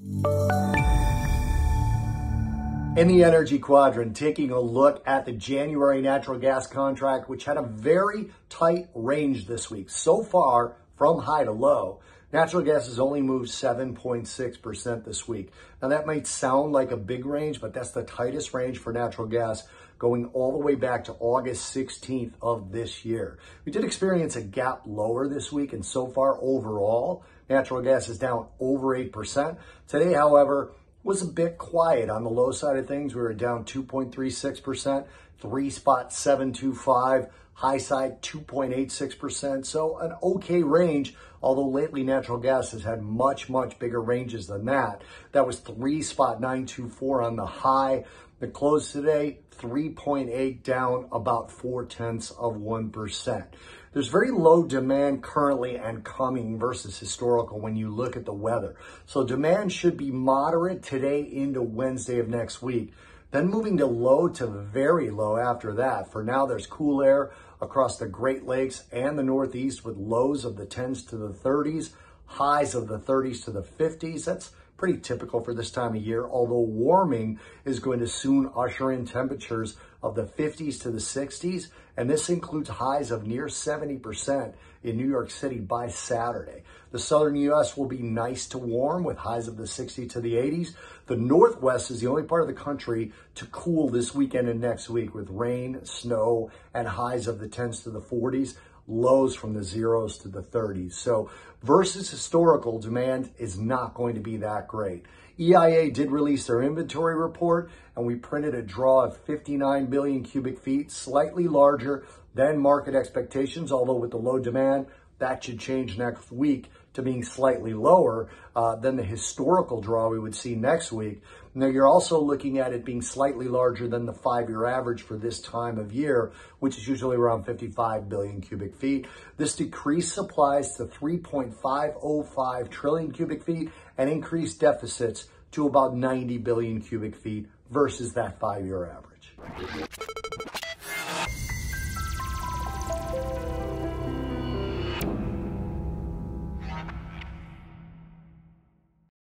In the energy quadrant, taking a look at the January natural gas contract, which had a very tight range this week. So far, from high to low, natural gas has only moved 7.6% this week. Now that might sound like a big range, but that's the tightest range for natural gas going all the way back to August 16th of this year. We did experience a gap lower this week, and so far overall, natural gas is down over 8%. Today, however, was a bit quiet on the low side of things. We were down 2.36%, 3.725, high side 2.86%. So an okay range, although lately natural gas has had much bigger ranges than that. That was 3.924 on the high. The close today, 3.8 down about 0.4%. There's very low demand currently and coming versus historical when you look at the weather. So demand should be moderate today into Wednesday of next week. Then moving to low to very low after that. For now, there's cool air across the Great Lakes and the Northeast with lows of the 10s to the 30s, highs of the 30s to the 50s. That's pretty typical for this time of year, although warming is going to soon usher in temperatures of the 50s to the 60s, and this includes highs of near 70% in New York City by Saturday. The southern U.S. will be nice to warm with highs of the 60s to the 80s. The Northwest is the only part of the country to cool this weekend and next week with rain, snow, and highs of the 10s to the 40s. Lows from the 0s to the 30s. So versus historical, demand is not going to be that great. EIA did release their inventory report, and we printed a draw of 59 billion cubic feet, slightly larger than market expectations, although with the low demand, that should change next week to being slightly lower than the historical draw we would see next week. Now, you're also looking at it being slightly larger than the 5-year average for this time of year, which is usually around 55 billion cubic feet. This decreased supplies to 3.505 trillion cubic feet and increased deficits to about 90 billion cubic feet versus that 5-year average.